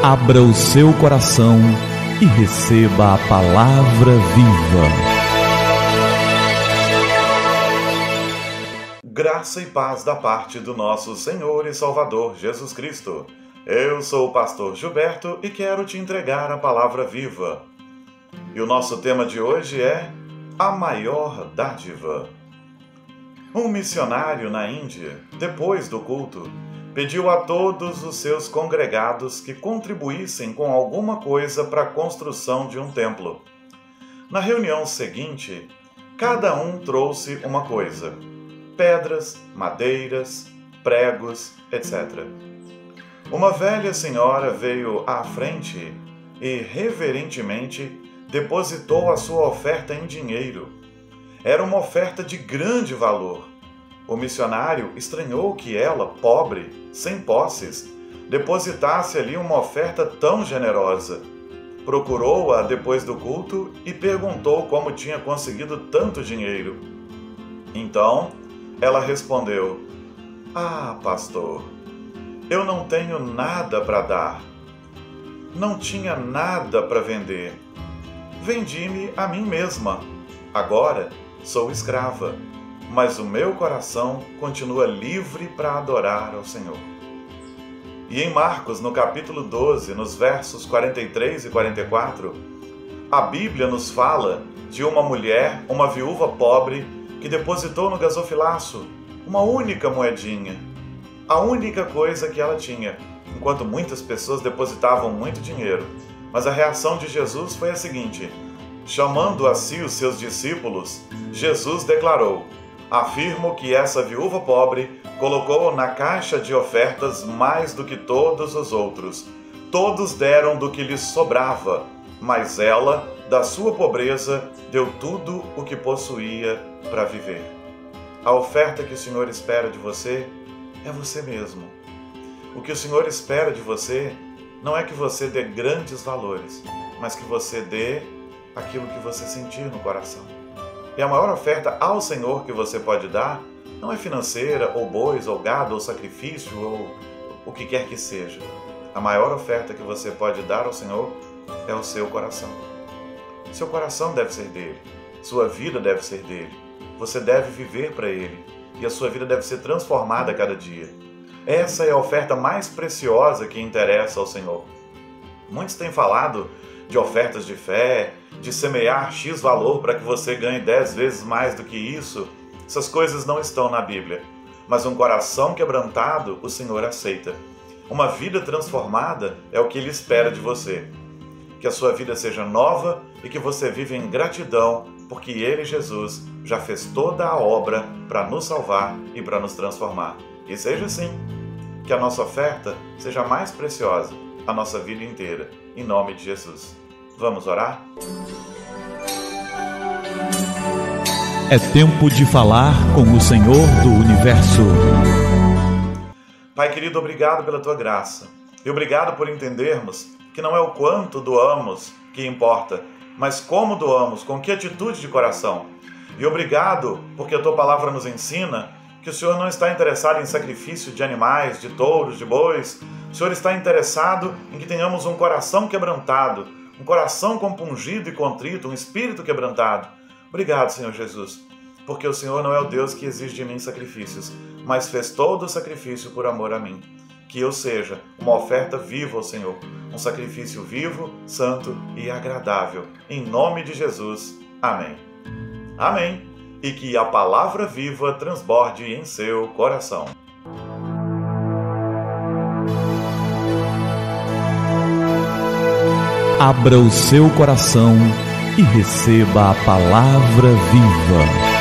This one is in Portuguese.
Abra o seu coração e receba a palavra viva. Graça e paz da parte do nosso Senhor e Salvador Jesus Cristo. Eu sou o pastor Gilberto e quero te entregar a palavra viva. E o nosso tema de hoje é a maior dádiva. Um missionário na Índia, depois do culto, pediu a todos os seus congregados que contribuíssem com alguma coisa para a construção de um templo. Na reunião seguinte, cada um trouxe uma coisa: pedras, madeiras, pregos, etc. Uma velha senhora veio à frente e, reverentemente, depositou a sua oferta em dinheiro. Era uma oferta de grande valor. O missionário estranhou que ela, pobre, sem posses, depositasse ali uma oferta tão generosa. Procurou-a depois do culto e perguntou como tinha conseguido tanto dinheiro. Então, ela respondeu: "Ah, pastor, eu não tenho nada para dar. Não tinha nada para vender. Vendi-me a mim mesma. Agora sou escrava, mas o meu coração continua livre para adorar ao Senhor." E em Marcos, no capítulo 12, nos versos 43 e 44, a Bíblia nos fala de uma mulher, uma viúva pobre, que depositou no gasofilaço uma única moedinha, a única coisa que ela tinha, enquanto muitas pessoas depositavam muito dinheiro. Mas a reação de Jesus foi a seguinte: chamando a si os seus discípulos, Jesus declarou: "Afirmo que essa viúva pobre colocou na caixa de ofertas mais do que todos os outros. Todos deram do que lhes sobrava, mas ela, da sua pobreza, deu tudo o que possuía para viver." A oferta que o Senhor espera de você é você mesmo. O que o Senhor espera de você não é que você dê grandes valores, mas que você dê aquilo que você sentir no coração. E a maior oferta ao Senhor que você pode dar não é financeira, ou bois, ou gado, ou sacrifício, ou o que quer que seja. A maior oferta que você pode dar ao Senhor é o seu coração. Seu coração deve ser dele, sua vida deve ser dele, você deve viver para ele, e a sua vida deve ser transformada a cada dia. Essa é a oferta mais preciosa que interessa ao Senhor. Muitos têm falado de ofertas de fé, de semear X valor para que você ganhe 10 vezes mais do que isso. Essas coisas não estão na Bíblia. Mas um coração quebrantado, o Senhor aceita. Uma vida transformada é o que Ele espera de você. Que a sua vida seja nova e que você viva em gratidão, porque Ele, Jesus, já fez toda a obra para nos salvar e para nos transformar. E seja assim. Que a nossa oferta seja mais preciosa a nossa vida inteira. Em nome de Jesus. Vamos orar? É tempo de falar com o Senhor do Universo. Pai querido, obrigado pela Tua graça. E obrigado por entendermos que não é o quanto doamos que importa, mas como doamos, com que atitude de coração. E obrigado porque a Tua palavra nos ensina que o Senhor não está interessado em sacrifício de animais, de touros, de bois. O Senhor está interessado em que tenhamos um coração quebrantado, um coração compungido e contrito, um espírito quebrantado. Obrigado, Senhor Jesus, porque o Senhor não é o Deus que exige de mim sacrifícios, mas fez todo o sacrifício por amor a mim. Que eu seja uma oferta viva ao Senhor, um sacrifício vivo, santo e agradável. Em nome de Jesus. Amém. Amém. E que a palavra viva transborde em seu coração. Abra o seu coração e receba a palavra viva.